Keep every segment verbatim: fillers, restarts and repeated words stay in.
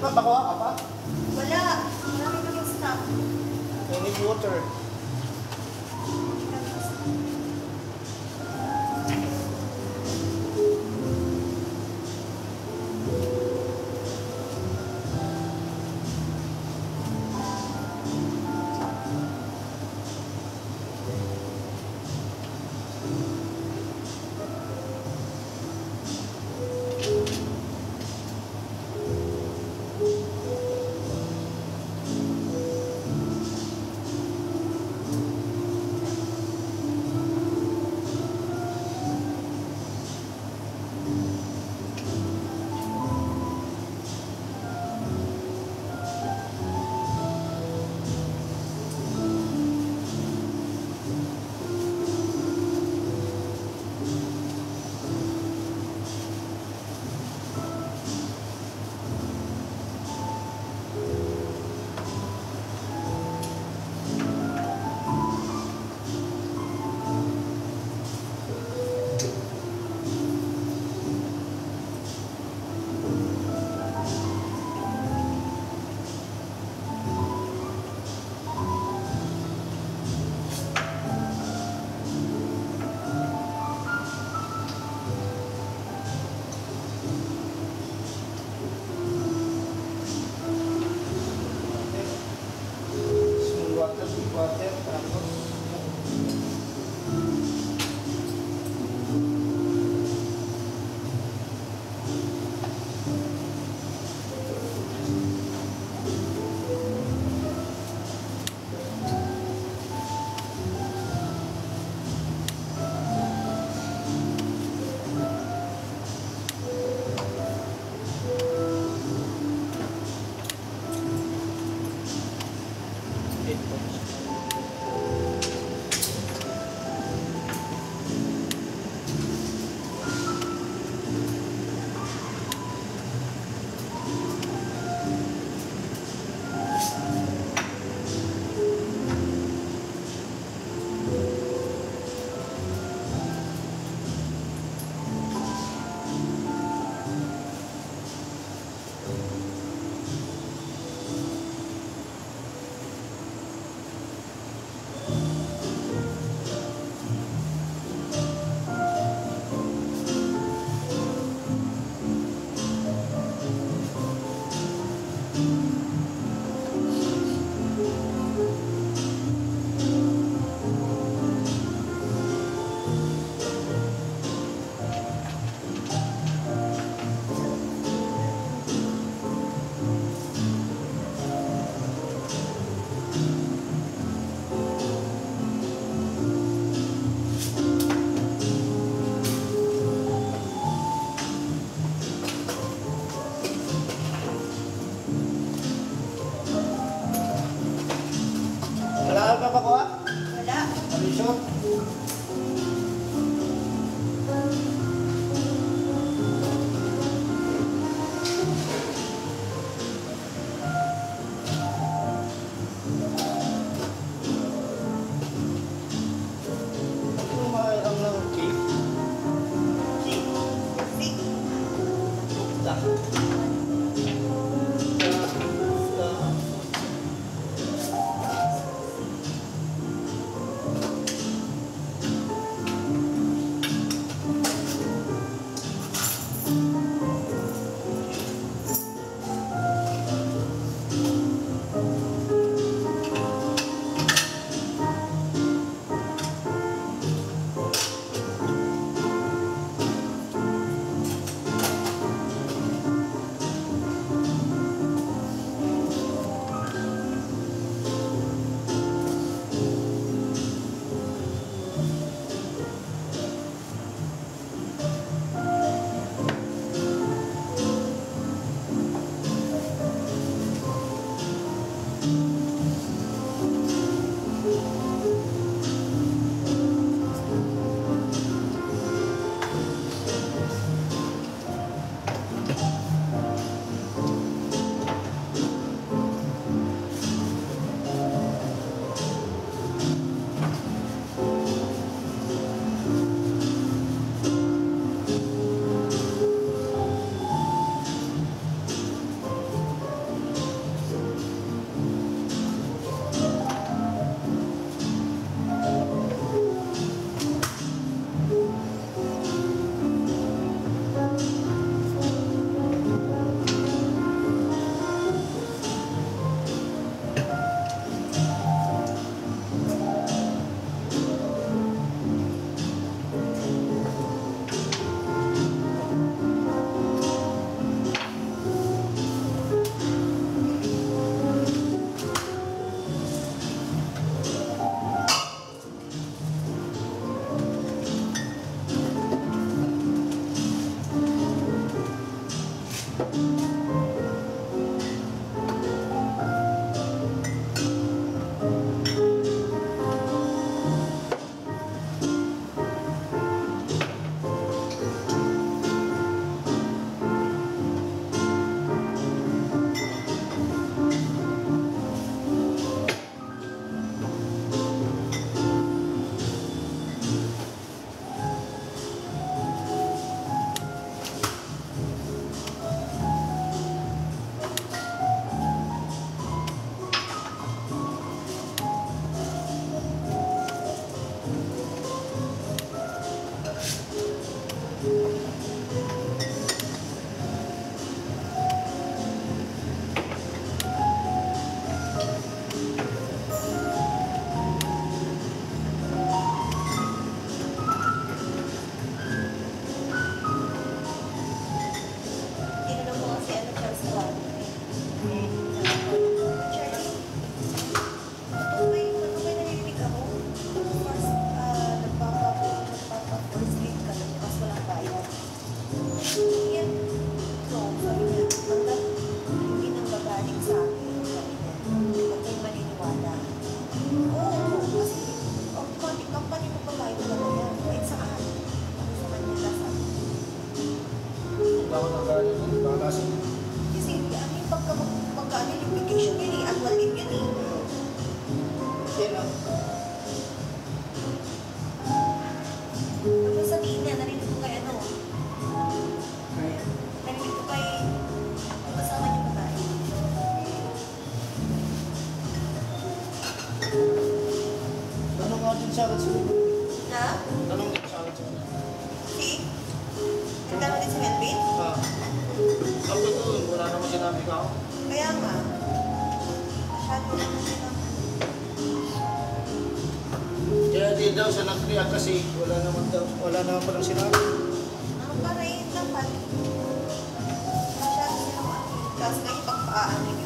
Pak, bako apa? Wala. Marami kaming stock. I need water. Water tapos ito. Tinanong ko kasi ano siya sa Charlie, patuloy, patuloy narinig ako. First, ah, nagpapa- nagpapa-first aid ka lang, tapos walang bayad. Yan. So, sabi niya, hanggang hindi nang babalik sa akin. Sabi niya, huwag kayong maniniwala. Oo, kasi ang company, company mo pa bayad na yan. Kahit saan. Ano sa Manila, sabi niya. Hindi ako nagalit. Bakasin. Kasi ano yung pagka, pagka ano yung vacation yun eh, annual leave yun eh. Yan lang. Ano sabihin niya, narinig ko kay ano, Kaya. narinig ko kay kasama niyo babae. Tanong nga din sa akin sa Melvin. Na? Tanong din sa akin sa Melvin. Si? Nagkano din si Melvin? Ah. Sabi ko, wala naman sinabi ka ako. Kaya nga, masyado naman sila. Kaya di daw sa nag-react kasi wala naman daw, wala naman palang sinabi. Ano para yun dapat? Masyado sila mga tapos nga yung pagpaano yun.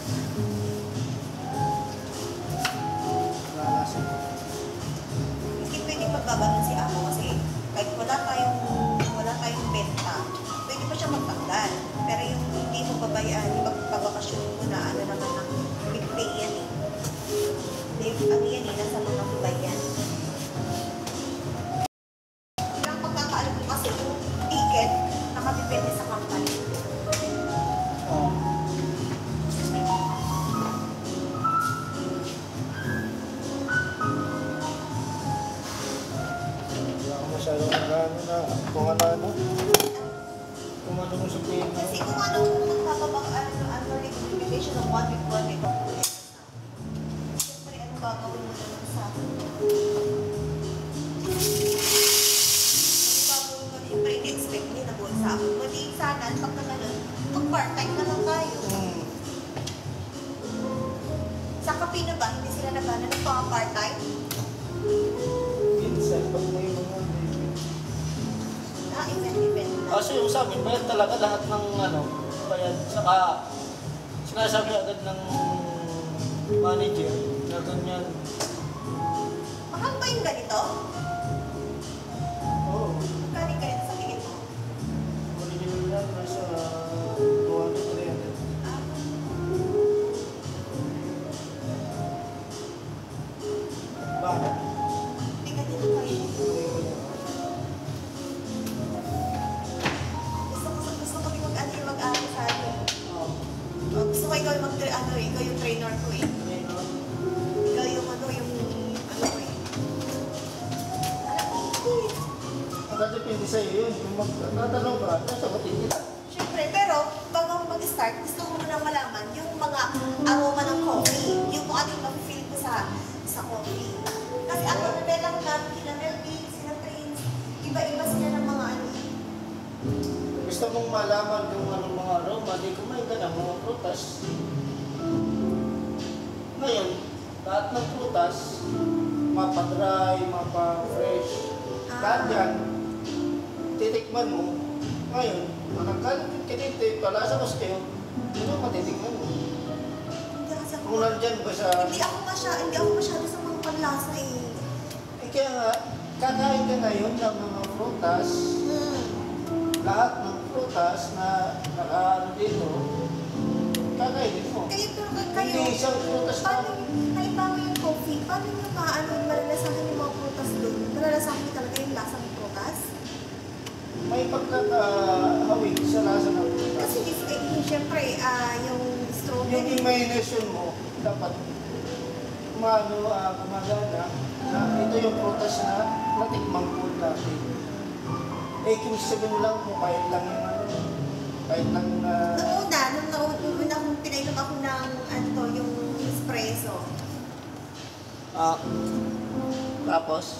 Lalasin. Hindi pwedeng magbabanon si Amo kasi kahit wala tayong wala tayong benta, pwede pa siya magtanggal. Pero yung hindi mo babayaan, yung pagbabakasyon mo na ano naman ng big pay yan eh. Live, ano yan eh, nasa mga Dubai yan. Ilang pagkakaalam ko kasi yung ticket nakadepende sa company. Oo. Hindi ako masyadong nag-ano na kung ano-ano. Kung ano mo sabihin mo. Kasi kung ano magpapabak ano ng annual invitation ng one week one week siyempre ano gagawin mo naman sa ano gagawin mo siyempre in-expect niya na buwan sa akin kundi sana pag na ganun mag part-time na lang tayo Hmm. sa Kapina ba hindi sila nagana ng mga part-time Minsan, pag may mga ah event-event na Kasi yung sa amin, bayad talaga lahat ng ano, bayad. Saka sinasabi agad ng manager na ganyan. mahal ba yung ganito? Oo. Magkano ganito sa tingin mo? Original lang, nasa two hundred, three hundred. ah Bakit? hindi ganito kayo gusto ko gusto ko yung mag-ano yung mag-aral sa akin. Oo. Oh, gusto ko ikaw yung mag ano, ikaw yung trainer ko eh. Ano? Ikaw yung ano, yung ano ko eh. Alam mo, hindi. Nakadepende sa'yo yun. Kung magtatanong ka, nasagutin nila. Siyempre, pero bago ako mag-start, gusto ko muna malaman yung mga aroma ng coffee. Yung kung ano yung ma-feel ko sa sa coffee. Kasi ako na lang namin, kina Melvin, sila Prince, iba-iba sila ng mga ano. Gusto mong malaman kung anong mga aroma, di kumain ka ng mga prutas. Ngayon, lahat ng prutas, mapa-dry, mapa-fresh, lahat yan, titikman mo. Ngayon, nakakalit ka dito, palasa ko sa'yo, ito matitikman mo. Hindi kasi ako, Kung nandyan ba sa... hindi ako masyado, hindi ako masyado sa mga panlasa eh. Eh, kaya nga, kakain ka ngayon ng mga prutas, Hmm. lahat ng prutas na naka-ano dito, kakainin mo. Kayo, pero kayo, Hindi isang prutas na. paano yung, halimbawa yung coffee, paano nyo maano, malalasahan yung mga prutas doon? Malalasahan nyo talaga yung lasa ng prutas? May pagkakahawig sa lasa ng prutas. Kasi eh, siyempre, ah, yung Yung strawberry, imagination mo, dapat maano, uh, gumagana na ito yung prutas na natikmang po natin. Eh, kung sabihin lang mo, kahit lang yung ano, kahit lang na... noong una, nung nauna, nung una kong pinainom ako ng, ano to, yung espresso. Ah, tapos,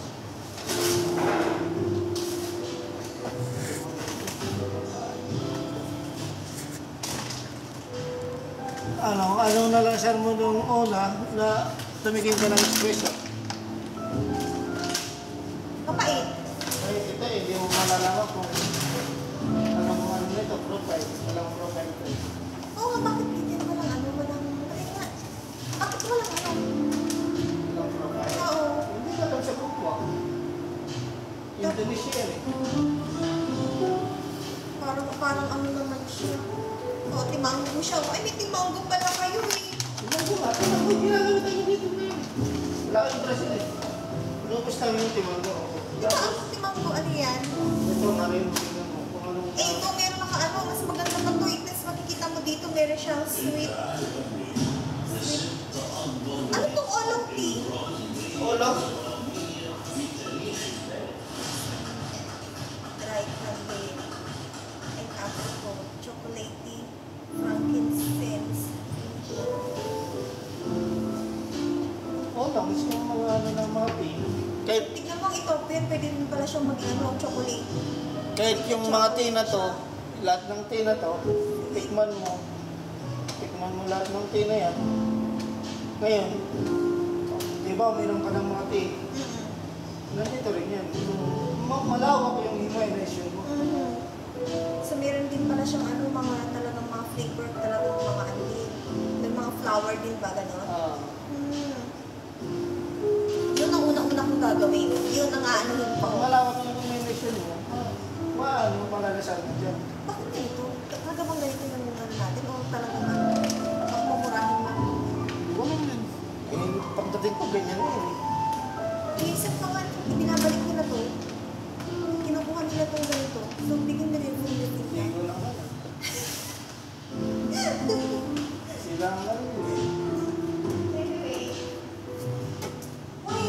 ano, anong nalasan mo nung una na tumigil ka ng espresso? Kapait. Ay, ito eh, hindi mo malalaman kung anong ano nito, profile, walang profile ito eh. Oo, nga, bakit ganyan walang ano, walang, ay nga, bakit walang ano? Walang profile. Oo. Hindi ka lang sa kupwa. Indonesia yan eh. Parang, parang ano naman siya. O, timanggo siya. Ay, may timanggo pala kayo eh. Tingnan ko nga, tingnan ko, ginagamit tayo dito ngayon. Wala kang Brazil eh. Lupos lang yung timanggo. Ito, ano timanggo? Ano yan? Ito nga rin, tingnan mo kung anong... Eh, ito meron naka ano, mas maganda pa to. Ito, makikita mo dito, meron siyang sweet. Sweet. Ano tong oolong tea? Oolong? Dried plantain and apricot, chocolatey, frankincense. Oolong, gusto mo mga ano ng mga tea. Kahit, Tignan mo ito, pero pwede rin pala siyang maging ano, chocolate. kahit yung mga tea na to, lahat ng tea na to, tikman mo. Tikman mo lahat ng tea na yan. Ngayon, di ba, uminom ka ng mga tea. Mm-hmm. Nandito rin yan. Yung ma- malawak yung imagination mo. Mm-hmm. So meron din pala siyang ano, mga talagang mga flavor, talagang mga ano din. May mga flower din ba, gano'n? Ah, Hmm. Yun ang unang-una kong gagawin. Yun ang aanuhin pag ko. malawak yung imagination mo, ma- maano, malalasan mo dyan. Bakit ganito? Talaga bang ganito yung ano natin? O talagang ano, pagmumurahin mo? Ganun yun. Eh, pagdating ko, ganyan na yun. Minsan pa nga, ibinabalik nila to. Kinukuha nila tong ganito. So, bigyan nila yung fingertip niya. Hindi ko lang alam. Sila ang alam ko eh. Anyway. Uy!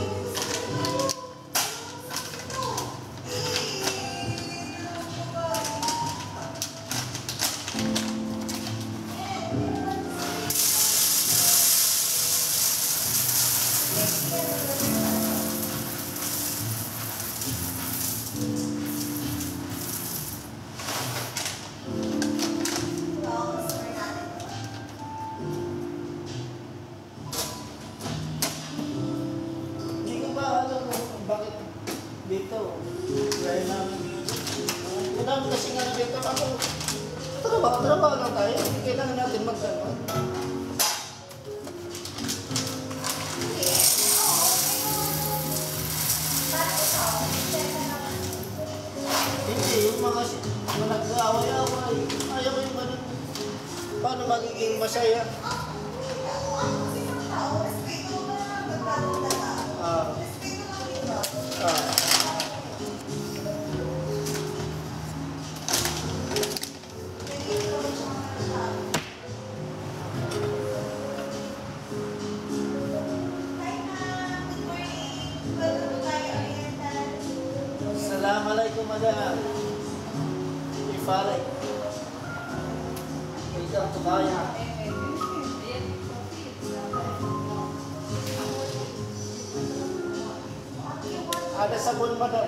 Hindi ko ba alam kung bakit dito. Gaya namin. Madami kasi nga na dito ako. Trabaho, trabaho lang tayo. Kailangan natin mag-ano. Hindi, yung mga si- yung nag-aaway-aaway. Ayaw ko yung ganun. Paano magiging masaya? Ah. Ah. Assalamualaikum madam. Ifalay. Ito ang tukaya. Ada sabun madam.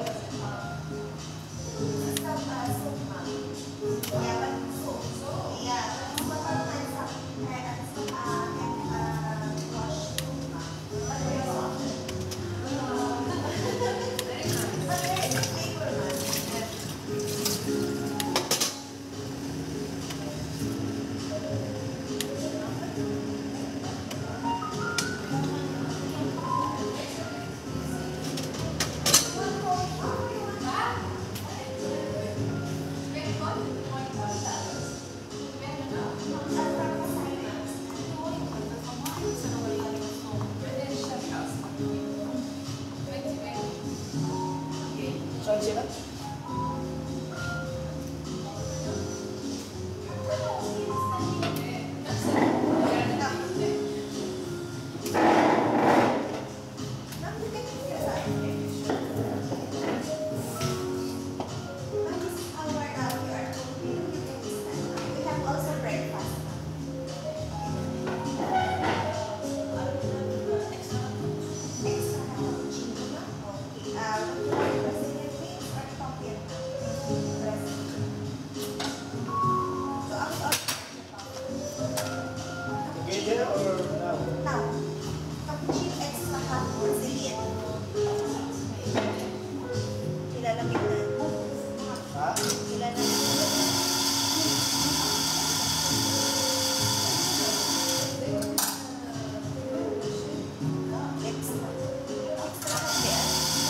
lang sila. Together or now? Now, cappuccino extra hot Brazilian. Ilalagay na. Ha? Ilalagay na. Extra. Extra hot yan.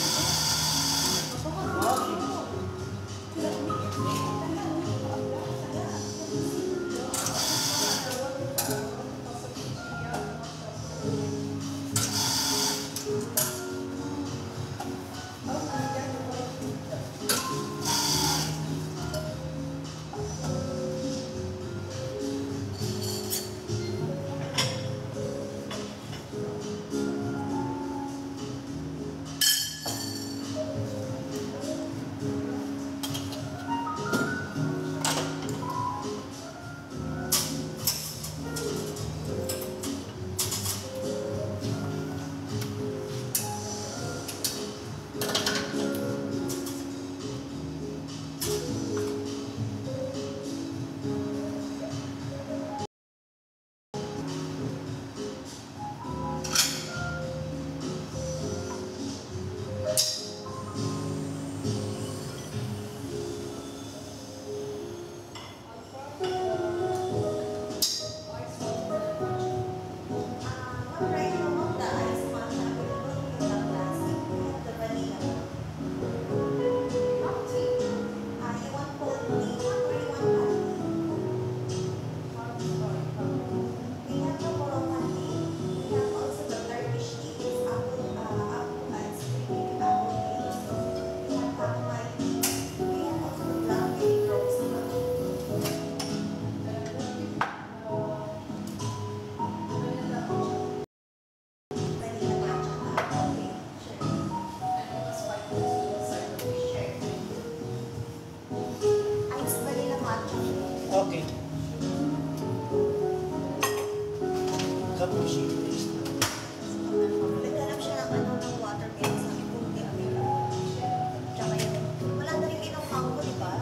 Okay. Cappuccino is Naghanap siya ng ano ng water kaya sabi ko hindi available. Tsaka yun. Wala na rin kinong mango, di ba?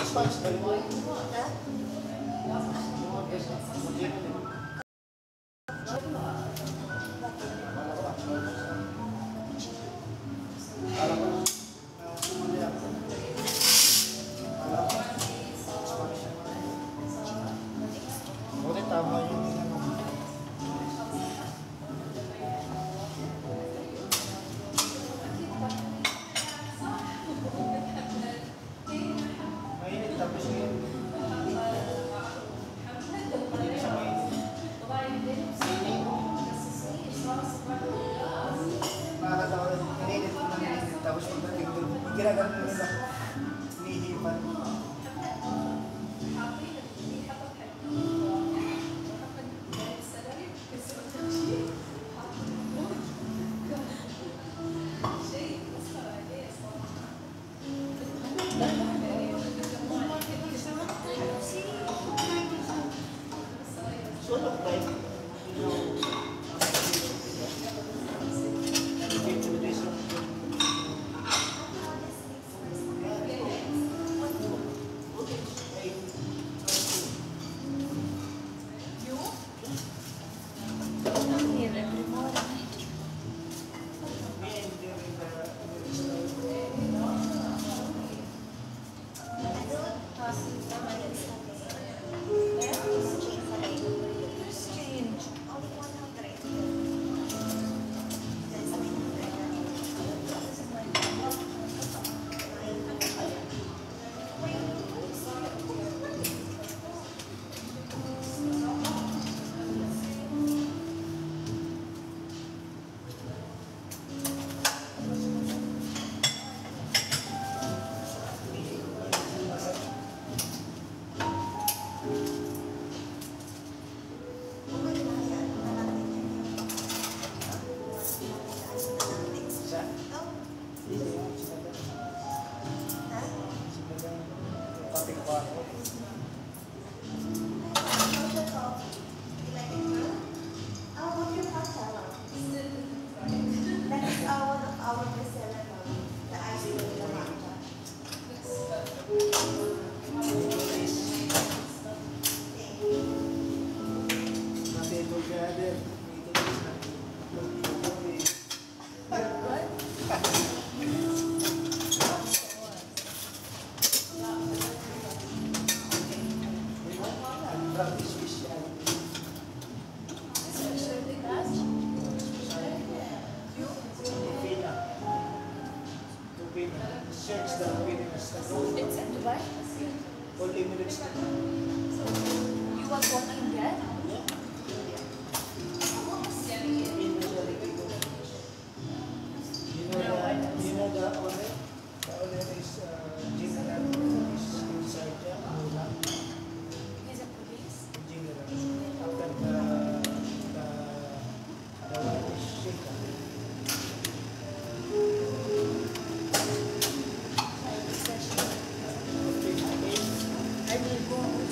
Spanish ba yun? Ha? Mga beso. Mag-inom din. Alam ko. Ah, sumali ako. Alam ko. Spanish naman. Buti tama yung ginano. Mainit tapos yun. Hindi siya mainit. Nakakatawa, ininit ko ng init, tapos pagdating doon, ginagano nila, hinihipan. Sort of like, you know, Search the Philippines. It's in Dubai? All Emirates. So, you want one in there? You know the, you know the owner? The owner is uh, general is inside the Mula. He's a police? General. After the the the one is Sheikh. I will go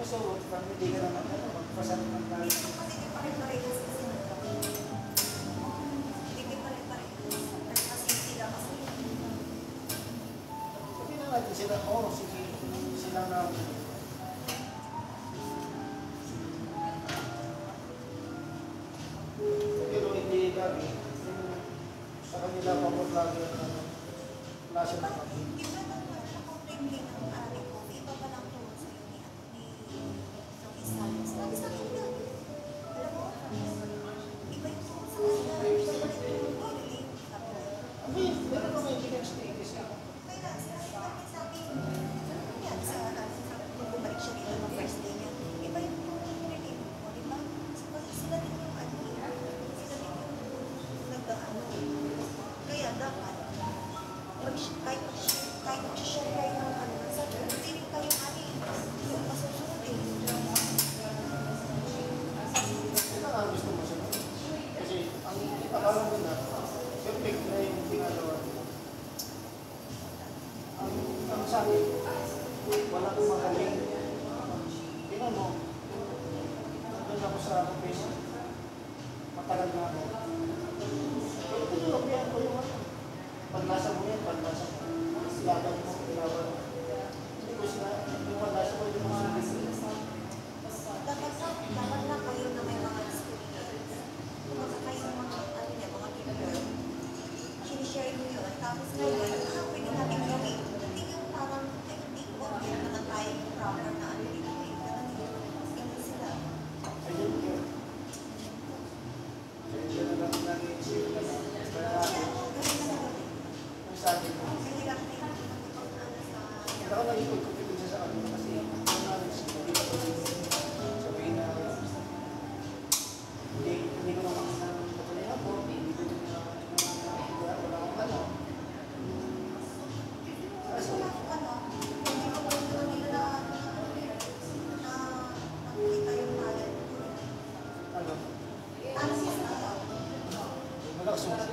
magsurot, parang hindi ka naman ano, magpasal ng tayo. Kasi di pa rin parehas kasi nito. Hindi pa rin parehas. Kasi sila kasi. Sabi na natin sila, oo, oh, sige, sila na. Pero hindi lagi. Sa kanila pa po lagi ang ano, klase ng kape. Iba lang na na-complain din ng ari ko. Iba pa lang tungkol sa iyo ni ni ng isa. Sabi sa akin na. Alam mo, iba yung tungkol sa kanila. Iba pa rin yung feeling. Sabi na. Abi, meron naman yung pinag-status ka. Kaya sinabi namin sa akin, ano yan, sa nung bumalik siya dito ng first day niya, iba yung feeling mo, di ba? Kasi sila din yung ano, sila din yung nag-ano. Kaya dapat, pag kahit kahit share kayo ng ano, sa feeling kayo ani, yung masusunod eh. Sila nga gusto mo sila. Kasi ang akala mo na, perfect na yung ginagawa nila. Ang, ang sa akin, wala kong magaling. Tingnan mo, nandun ako sa office, matagal na ako. Pero tinulapihan ko yung ano. Panlasa mo yan, panlasa mo. Laban mo, laban mo. Hindi ko sila, yung panlasa ko yung mga Dapat na, dapat na kayo na may mga experience. Baka kayo mga, ano niya, mga people, sinishare nyo yun. Tapos ngayon, ah, pwede natin gawin. Hindi yung parang, eh, hindi ko, hindi naman tayo yung proper na ano dito. Eh, ganun yun. Hindi sila. ayun yun. Kaya na lang nang-iisip ka na. Kaya Kaya, ganun na lang. ang sabi ko, Hindi lang din ano sa... hindi ako nag-ikot-kupit siya sa ano kasi ang namin hindi ko sabihin na hindi, hindi ko naman patuloy ako, hindi ko naman wala wala akong ano. Mas wala akong ano, hindi ko pa rin nila na na nakikita yung talent ko. Ano? Talent na ako. Wala ko sumasya.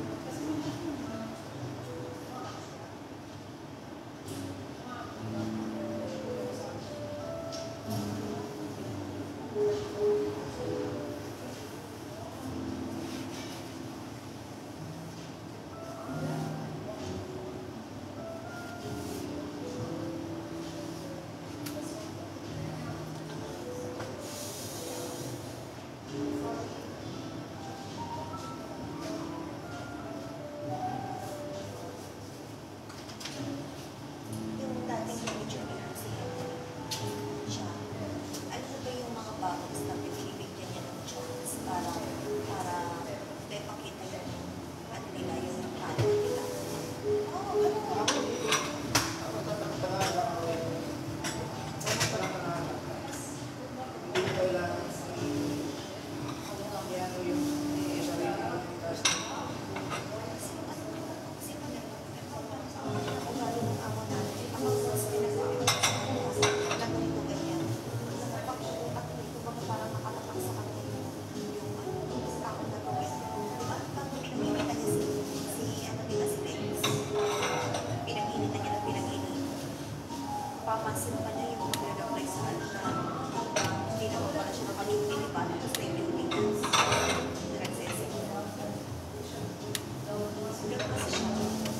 Yung dating manager ni Jose, siya, ano na ba yung mga bagos na binibigyan niya ng chance para, para ipakita yung, ano nila, yung talent nila. Oo, ano ba? Ako hindi. Ako tatang-tanga ako. Ako tatang-tanga. Hindi ko kailangan yan o yung sarili ko ng casting. Sino ano, sino na, ang ugali ng amo natin, ang mag-boss pinagawa ko sa kanila, kasi lang ganito ganyan. Pag at ito ba parang nakalapak sa kanila yung ano, ako na to ganyan. Diba? Pag pinag-inita niya si, si ano nila si Lex, pinag-inita niya na pinag-inita. Papansin pa niya yung mag-reply sa ano na hindi na pala siya nakapag-inita pa, tapos na yung maintenance. Nag-sesi. Ganun kasi siya.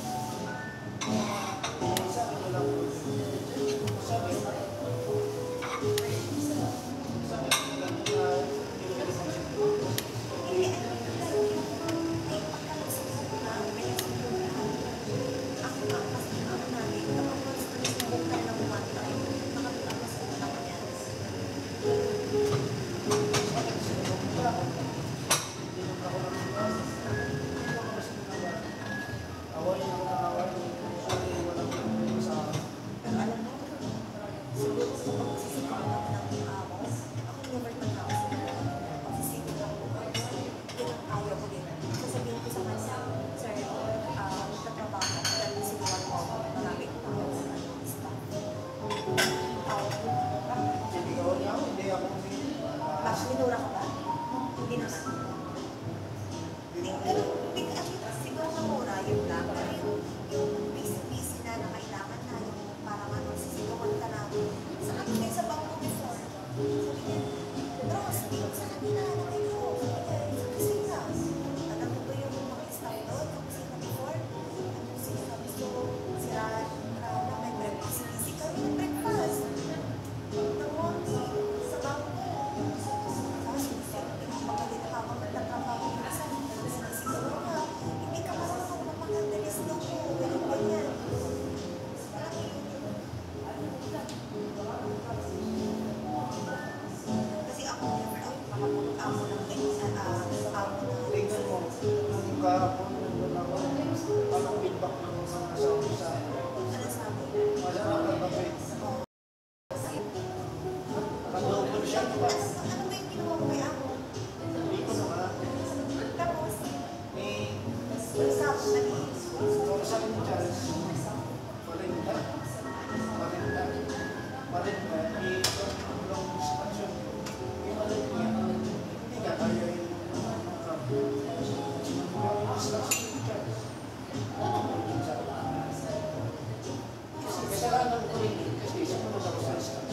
Sabi ko lang po. Sabi ko lang. Sabi ko lang na hindi ko naman Hindi, ano yun lang yung may pagkalasubok na, may nasubok na. Ako nga, kasi ako namin, kapag nasubok ka ng one time, nakatapos ko na kanya. Bakit sinubok ko ako? Hindi naman ako naman. Hindi ako mas ginawa. Away ako na away. Sorry, wala ko naman sa akin. Pero alam mo, siguro kung magsisigaw lang ng amo, ako never man ako sila. Magsisigaw lang ako. Yun ang ayaw ko din. Sasabihin ko sa kanya, sir, ah, magtatrabaho ako dahil sigawan mo ako. Maraming tao sa ano, staff. Tao ko. Bakit? Hindi ko niya ako. Hindi ako. Bakit minura ka ba? Hindi naman. Hindi, pero hindi ka sigaw na mura, yun lang. Pero yung, yung busy-busy na na kailangan na, yung parang ano, sisigawan ka na. Sa akin din sa bangko before, Kasi kasalanan ko rin eh, kasi sumunod ako sa Islam.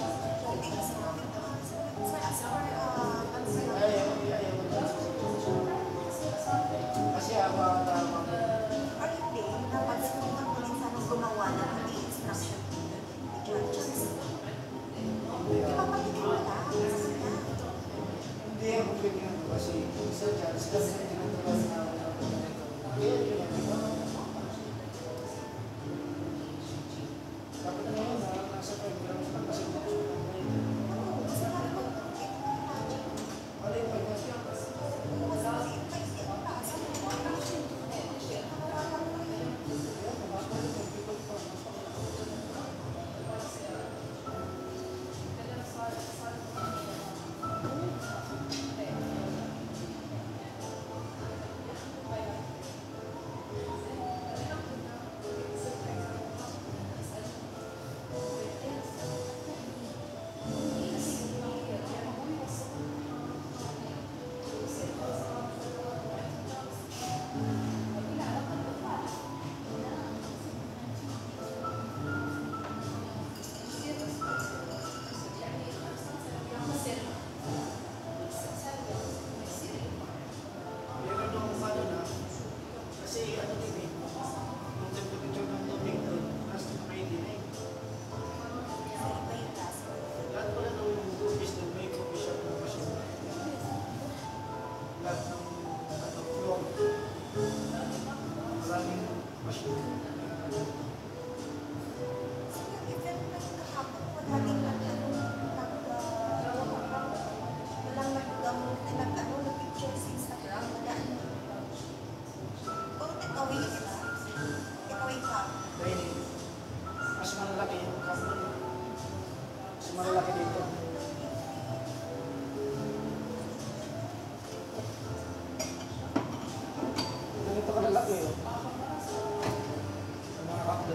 Sir, as for, uh, ano sir, Ayaw, ayaw, ayaw. Kasi ako ang tama. or hindi, napansin mo naman kung minsan ang gumawa ng hindi instruction ni judges. Di ba patigil mo lang? Kasi nga, Hindi ako ganyan kasi isa dyan, sila sa tinutulungan na ako ng kaya yun yan, di ba? Dapat na yun, na nasa playground ka kasi tutulungan mo yun. kasi nga po, ito na magic. Ano yung pag Kasi may ito na, sa mga magic. Nakawala ko yun. Meron nung ano na, kasi ano din eh, yung temperature ng tubig doon, nasa ninety-nine. Sa iba yung last one. Lahat pala nung movies doon, may coffee shop na machine. Lahat ng ano, floor. Maraming machine. Even kahapon, wala din nag- ano, nag- ah, walang nag-gamot, nag-ano, nag-picture sa Instagram, wala. Puro takeaway sila. Takeaway pa. Dahil mas malalaki yung company. Mas malalaki dito. Ganito kalalaki oh. Yung mga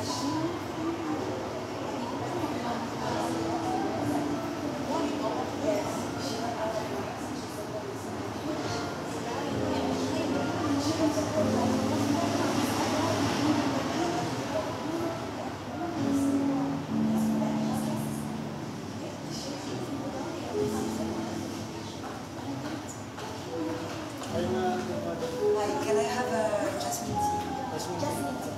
Ay na, madam. Hi, can I have a jasmine tea? Jasmine tea.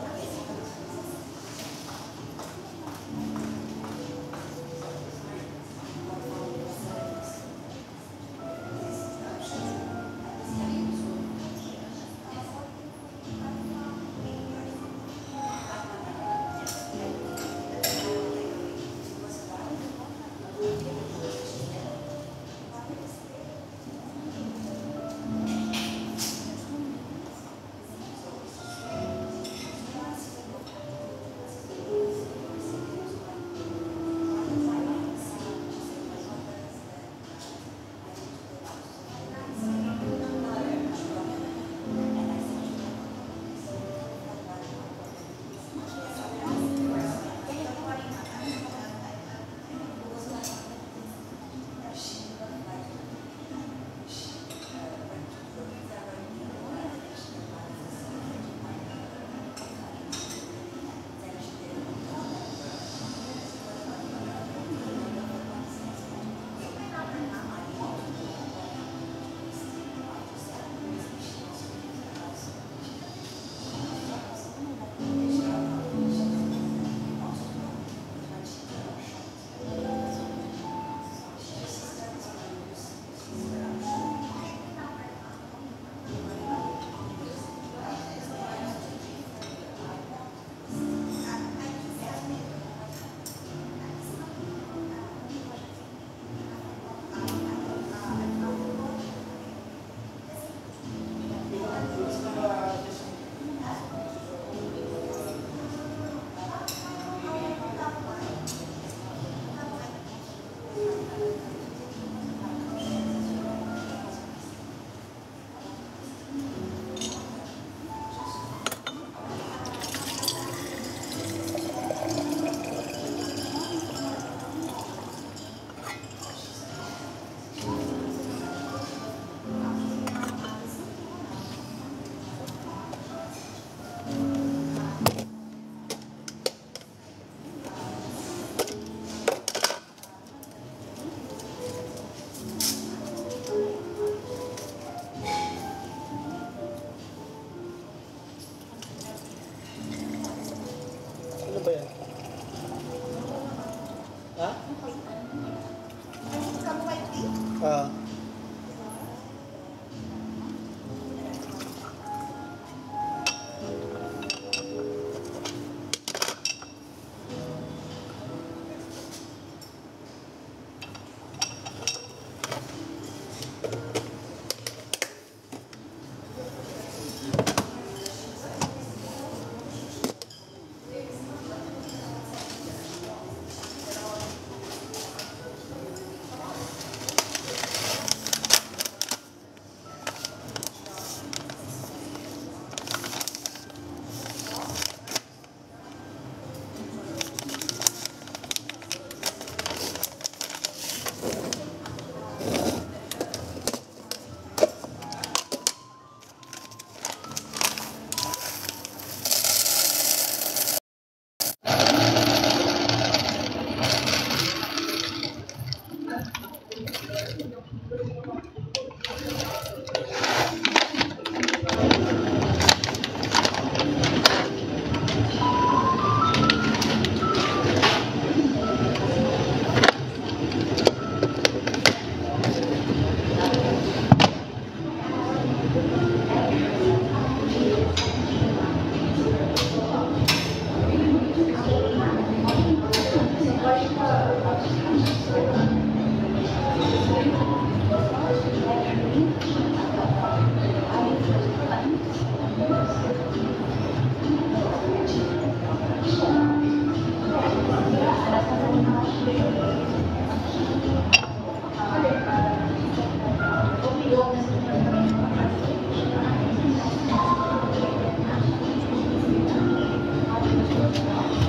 Ano ba yan? Ha? Chamomile tea? Ah. Thank you.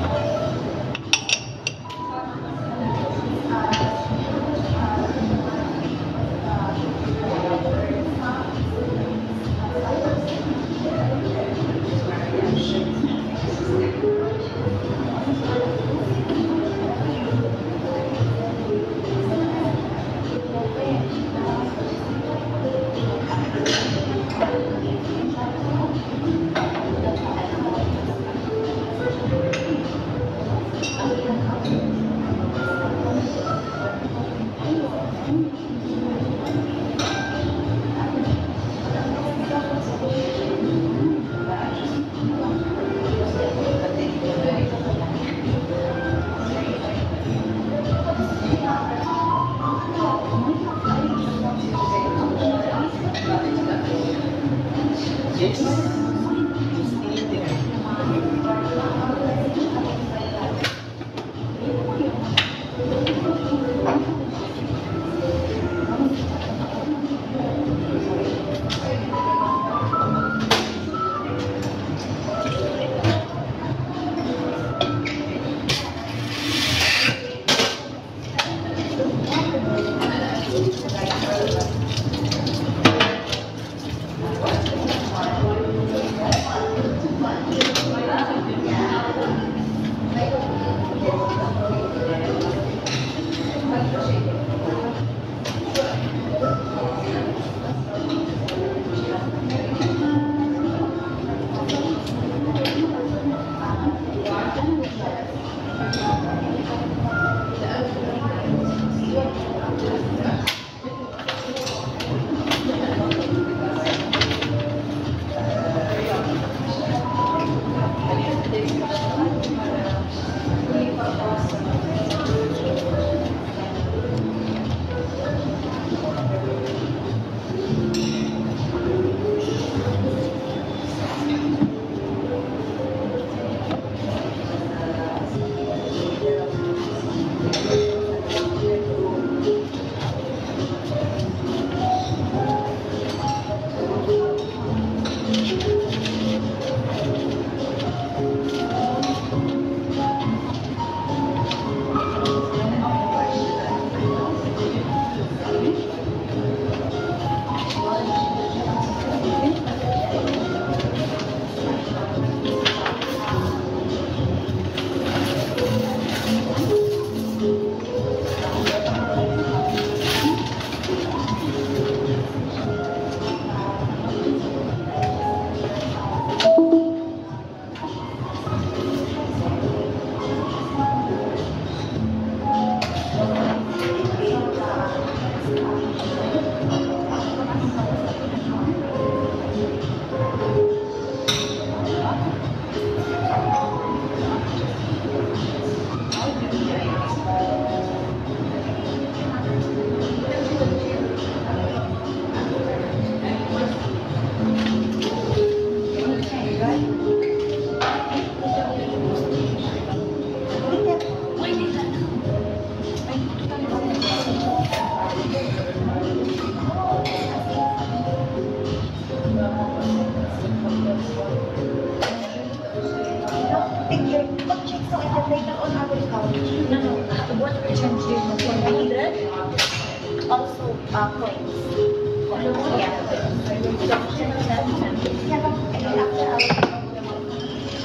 No, no. What change do you have? one hundred? Also, uh, coins. Yeah. So, ten, ten, ten. Yeah, and then after I'll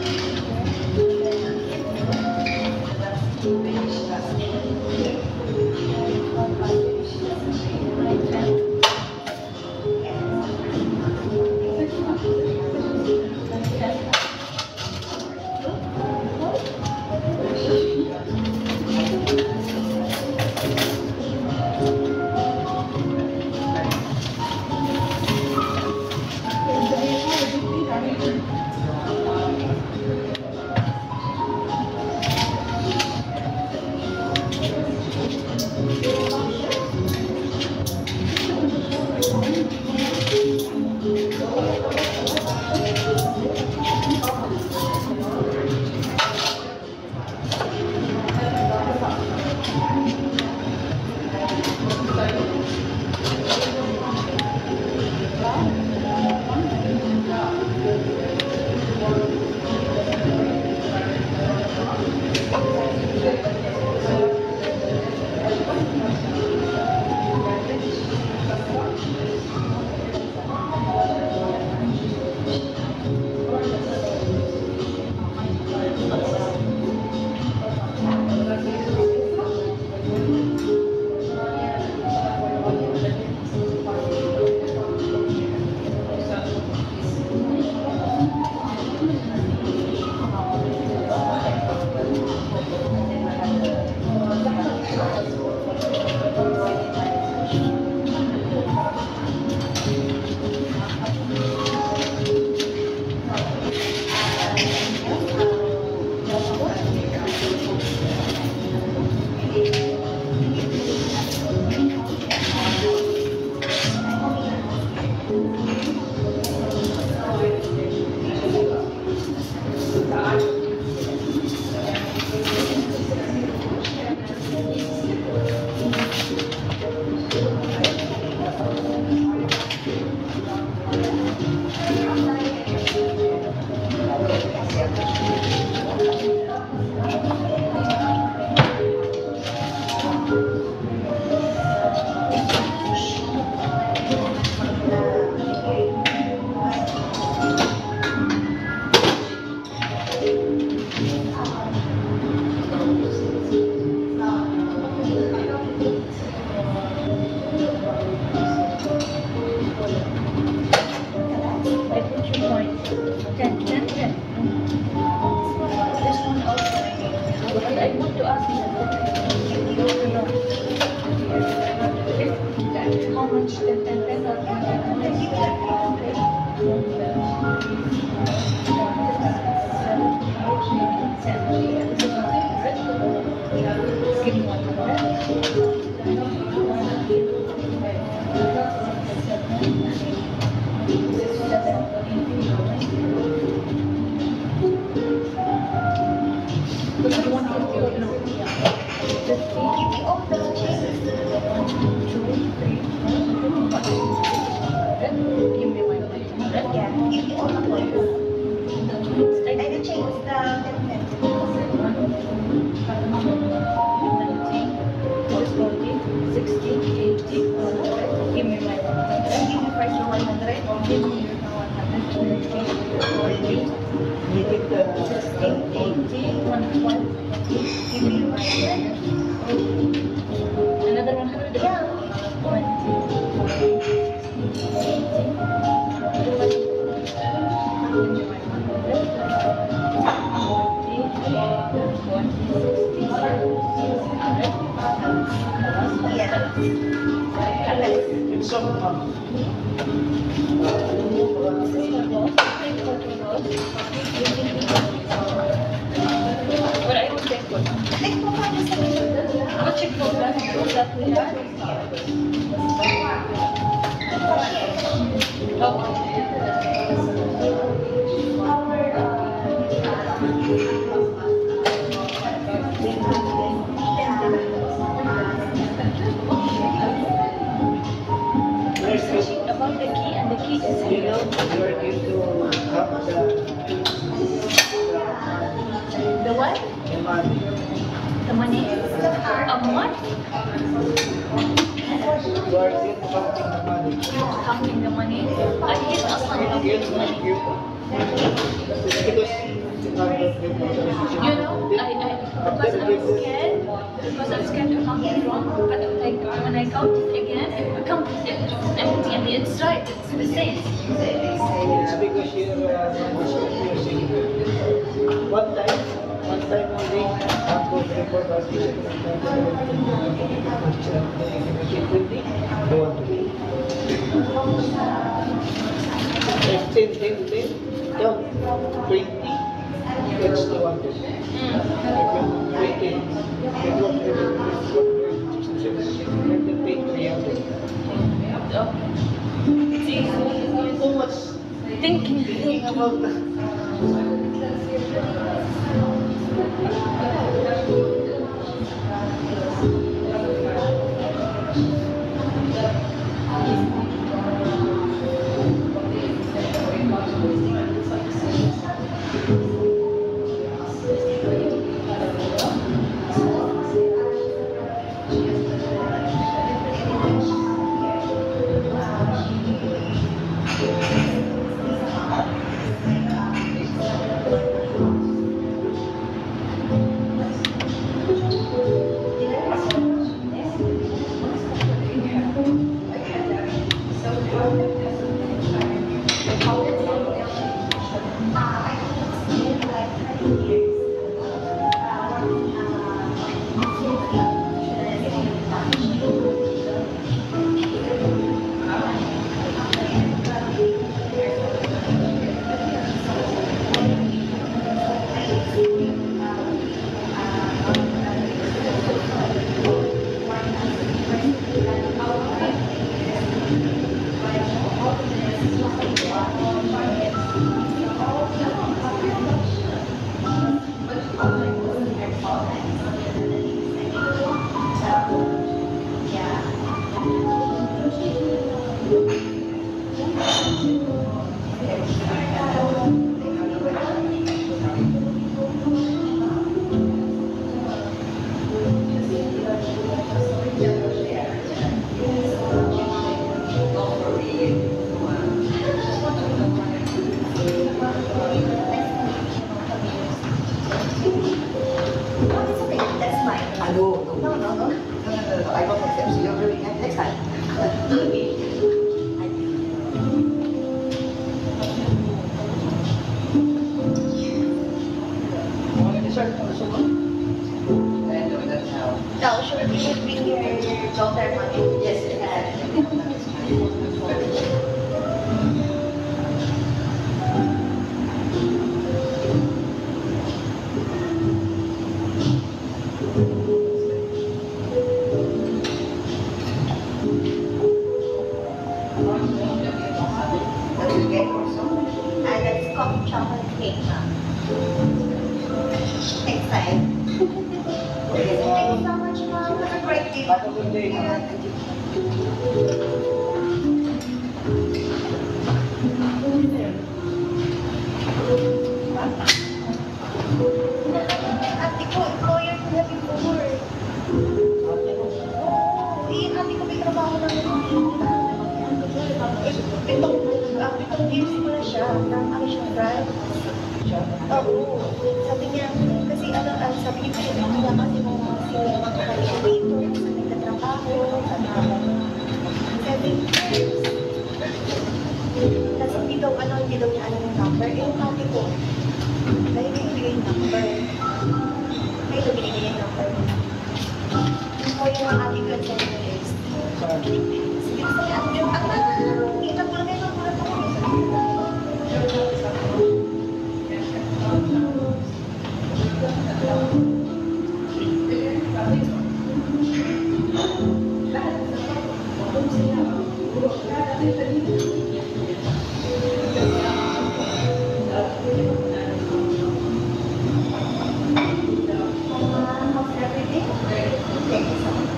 Another one hundred? Yeah. Yung song, ma'am. What I would take for Like, paano sa what check for that that we have? Searching about the key and the key is You know, here. you're going to have the, The what? the money. The money? A month? You are still counting the money. Counting the money? I hate أصلا Yes, counting money. you. Because you can't give authorization. You know, I, I, because I'm scared, because I'm scared to count it wrong, but like when I count it again, it becomes it's empty and it's right, it's the same. It's because you're, uh, you're saying one time, one time only, I'm going to report our vision. Go on to me. ten, ten, ten, count twenty, that's the one. twenty, See, so much thinking, thinking about that. No, should we should bring your daughter money? Yes, and that's coffee chocolate cake, ma'am. Next time. Thank you so much, ma'am. Have a great day. Have a good day. Ate ko, employer ko na before. Oo, eh, ate ko may trabaho na Itong, ah, itong views ko na siya, ng ano siya, drive. Oo. Sabi niya, kasi ano, ah, sabi niya, kasi niya kasi mo sila magkakaliya dito, sa nagtatrabaho, sa seven years. Tapos hindi daw, ano, hindi daw niya alam yung number. Eh, yung ate ko, dahil niya ibigay yung number. Kaya ito binigay yung number. O yung ate ko sa years. Sige, sa ate ko, ang ang ito ko lang ito, ko lang ito. How's everything? Thank you so much.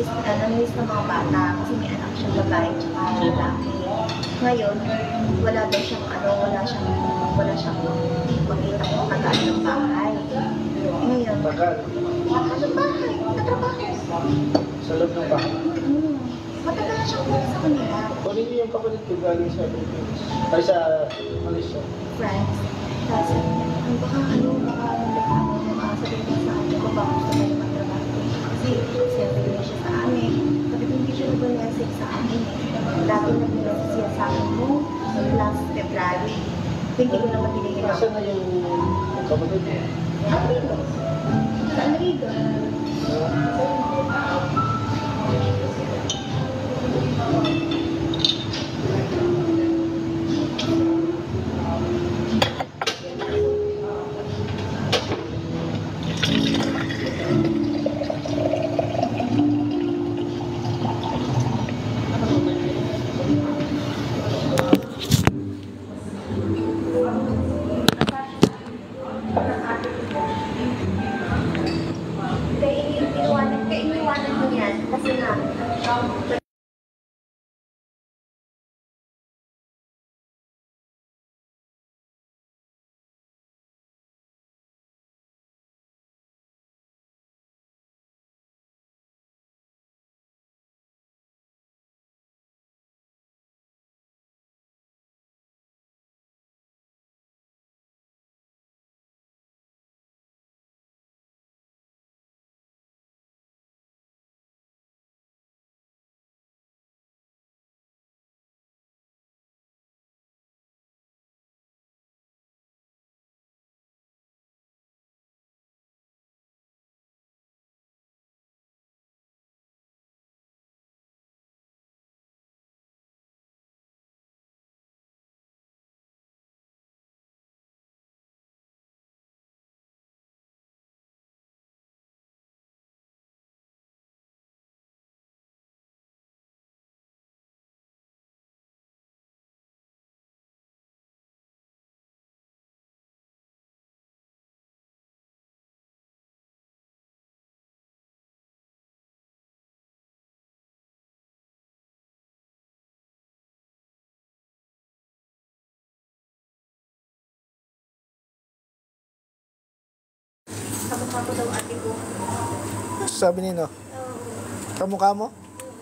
uh, namiss ng mga bata kasi may anak siyang babae tsaka lalaki. Ngayon, wala daw siyang ano, wala siyang, wala siyang makita kung tagaan ng bahay. Ngayon, Tagal. tagaan ng bahay, tatrabaho. Sa loob ng bahay. Hmm. Matagal na siyang pumunta sa kanila. Kunin niyo yung kapatid ko galing sa Philippines. Ay sa Malaysia. Friends. Tapos, ang baka ano, baka like, ano, uh, sabihin niya sa akin kung baka gusto tayo magtrabaho dito. Kasi, siyempre na siya sa amin. Sabi ko, hindi siya nag-message sa amin eh. Lagi nag-message siya sa akin mo last February. Hindi ko naman binigyan ako. Nasaan na yung yung kapatid mo? Amerigo. Sa Amerigo. Kaya ini- iniwanan, kaya iniwanan mo yan. Kasi nga, um, kamukha ko daw ate ko. Sabi nino, Oo. kamukha mo?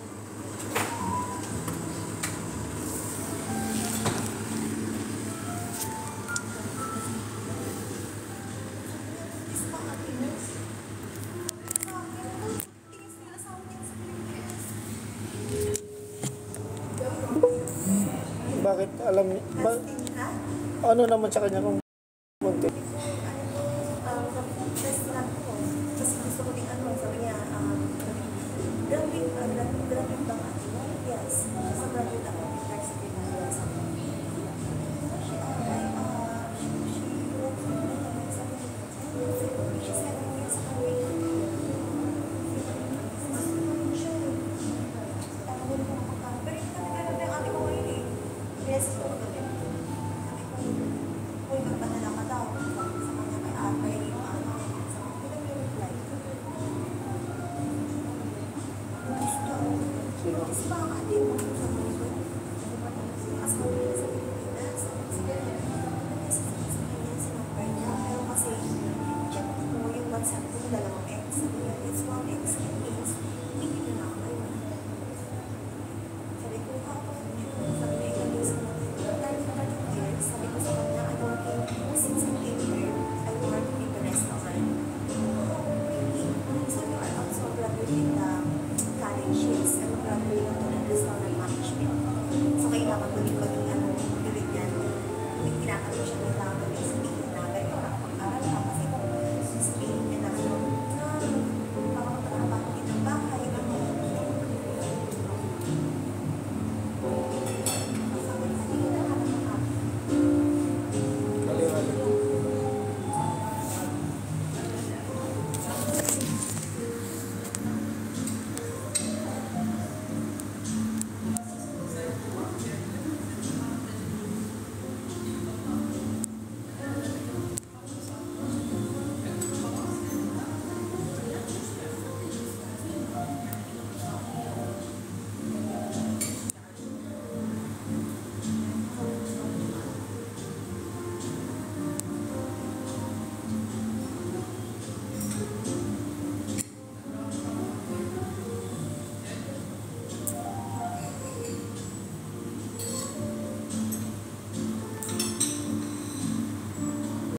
Bakit alam niyo? Ba, Ha? ano naman sa kanya kung konti? Um, test lang ko. Kasi gusto ko din ano, sabi niya, um, graduate, uh, graduate, graduate ba ka? Yes. Sa graduate ako, university na yes. She, uh, like, uh, she, she works in the sabi niya, she said, yes, ako rin. Siya, tawagin mo ako ka. Pero hindi kami graduate yung ate ko ngayon eh. Yes, ko ko din. Uy, magpadala ka daw. Sa kanya kay ate, yung ano, sa kanya may reply. Gusto. Gusto ba ang ate mo sa mundo? As mabili sa Pilipinas. Sa kanya, sa kanya, sinumper niya. Pero kasi, check ko yung WhatsApp ko, dalawang X. Sabi niya, it's one X and A.